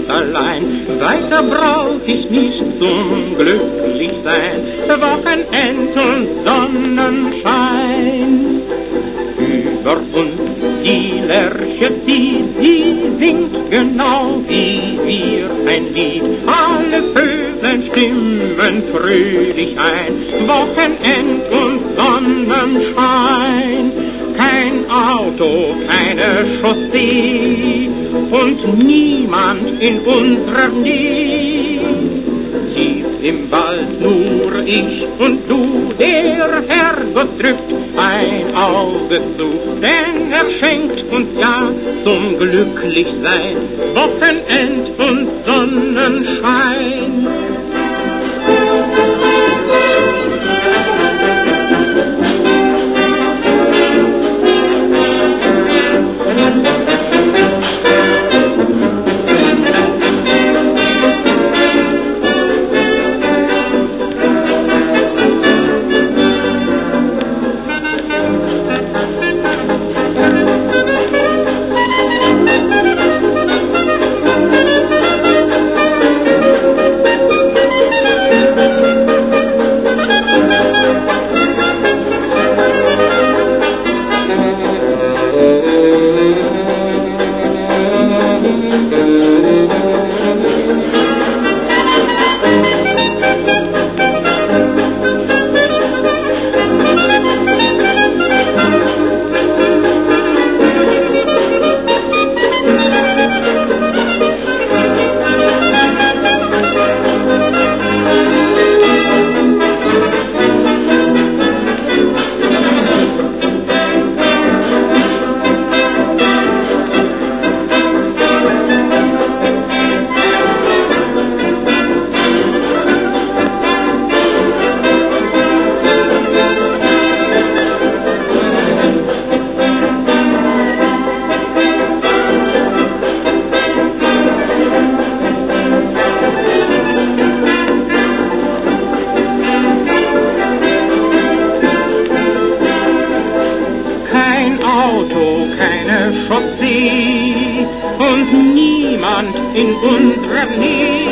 ganz allein. Weiter brauch ich nicht zum Glücklichsein. Wochenend und Sonnenschein. Über uns die Lerche zieht, sie singt genau wie wir ein Lied. Alle Vögel stimmen fröhlich ein. Wochenend und Sonnenschein. Kein Auto, keine Chaussee und niemand in unserer Nähe. Tief im Wald nur ich und du, der Herrgott drückt ein Auge zu, denn er schenkt uns ja zum Glücklichsein Wochenend und Sonnenschein. Chaussee und niemand in unserer Nähe.